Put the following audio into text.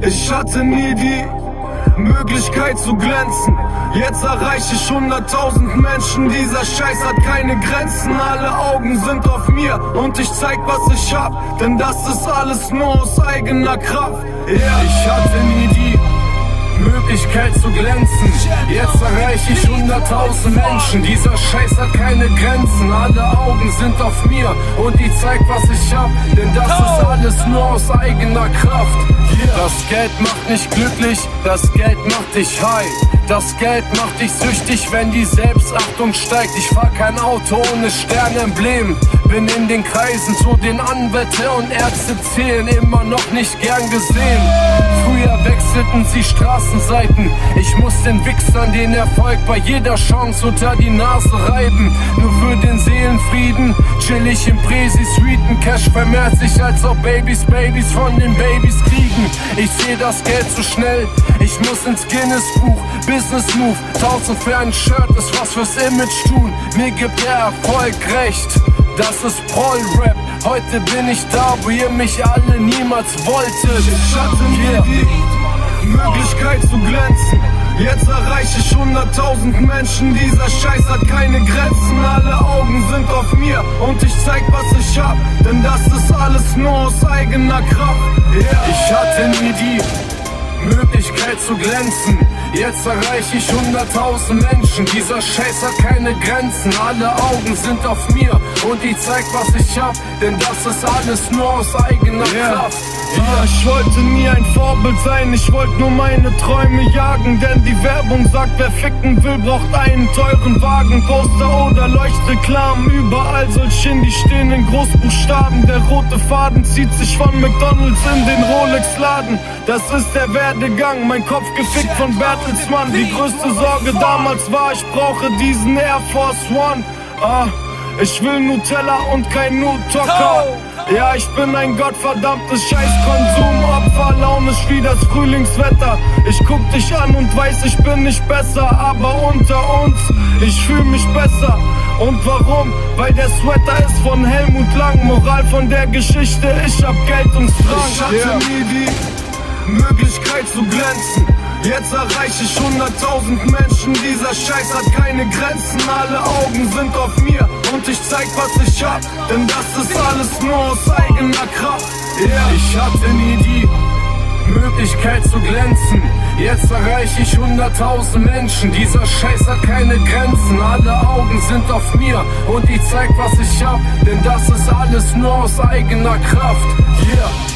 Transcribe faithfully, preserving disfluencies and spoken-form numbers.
Ich hatte nie die Möglichkeit zu glänzen. Jetzt erreiche ich hunderttausend Menschen. Dieser Scheiß hat keine Grenzen. Alle Augen sind auf mir und ich zeig, was ich hab. Denn das ist alles nur aus eigener Kraft. Yeah. Ich hatte nie die Möglichkeit zu glänzen. Jetzt erreiche ich hunderttausend Menschen. Dieser Scheiß hat keine Grenzen. Alle Augen sind auf mir und ich zeig, was ich hab. Denn das ist alles nur aus eigener Kraft. Das Geld macht nicht glücklich, das Geld macht dich high. Das Geld macht dich süchtig, wenn die Selbstachtung steigt. Ich fahr kein Auto ohne Sternemblem. Bin in den Kreisen, zu den Anwälte und Ärzte zählen, immer noch nicht gern gesehen. Früher wechselten sie Straßenseiten. Ich muss den Wichsern den Erfolg bei jeder Chance unter die Nase reiben. Nur für den Seelenfrieden chill ich im Präsi-Suiten. Cash vermehrt sich, als ob Babys Babys von den Babys kriegen. Ich seh das Geld zu schnell, ich muss ins Guinness-Buch. Business Move, tausend für ein Shirt ist was fürs Image tun. Mir gibt der Erfolg recht, das ist Proll-Rap. Heute bin ich da, wo ihr mich alle niemals wolltet. Ich hatte nie die Möglichkeit zu glänzen. Jetzt erreiche ich hunderttausend Menschen. Dieser Scheiß hat keine Grenzen. Alle Augen sind auf mir und ich zeig, was ich hab. Denn das ist alles nur aus eigener Kraft. Yeah. Ich hatte nie die Möglichkeit zu glänzen. Jetzt erreiche ich hunderttausend Menschen. Dieser Scheiß hat keine Grenzen. Alle Augen sind auf mir und ich zeig, was ich hab. Denn das ist alles nur aus eigener yeah. Kraft. Ja, ich wollte nie ein Vorbild sein, ich wollte nur meine Träume jagen. Denn die Werbung sagt, wer ficken will, braucht einen teuren Wagen. Poster oder Leuchtreklamen, überall solche in die stehen in Großbuchstaben. Der rote Faden zieht sich von McDonalds in den Rolex-Laden. Das ist der Werdegang, mein Kopf gefickt von Bertelsmann. Die größte Sorge damals war, ich brauche diesen Air Force One. Ah, ich will Nutella und kein Nutocker. Ja, ich bin ein gottverdammtes Scheißkonsumopfer. Launisch wie das Frühlingswetter. Ich guck dich an und weiß, ich bin nicht besser. Aber unter uns, ich fühl mich besser. Und warum? Weil der Sweater ist von Helmut Lang. Moral von der Geschichte, ich hab Geltungsdrang. Ich hatte yeah. nie die Möglichkeit zu glänzen. Jetzt erreiche ich hunderttausend Menschen. Dieser Scheiß hat keine Grenzen. Alle Augen sind auf mir und ich zeig, was ich hab. Denn das ist alles nur aus eigener Kraft. Yeah. Ich hatte nie die Möglichkeit zu glänzen. Jetzt erreiche ich hunderttausend Menschen. Dieser Scheiß hat keine Grenzen. Alle Augen sind auf mir und ich zeig, was ich hab. Denn das ist alles nur aus eigener Kraft. Yeah.